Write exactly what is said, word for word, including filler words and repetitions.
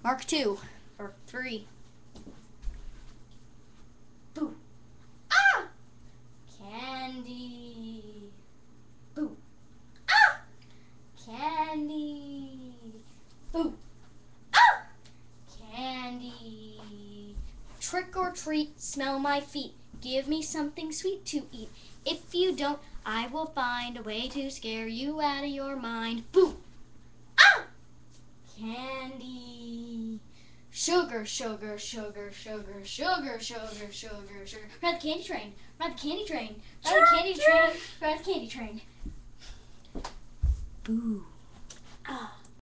Mark two or three. Boo. Ah! Candy. Boo. Ah! Candy. Boo. Ah! Candy. Trick or treat, smell my feet. Give me something sweet to eat. If you don't, I will find a way to scare you out of your mind. Boo! Ah! Candy. Sugar, sugar, sugar, sugar, sugar, sugar, sugar, sugar. Ride the candy train. Ride the candy train. Ride the candy train. Ride the candy train. Boo. Ah.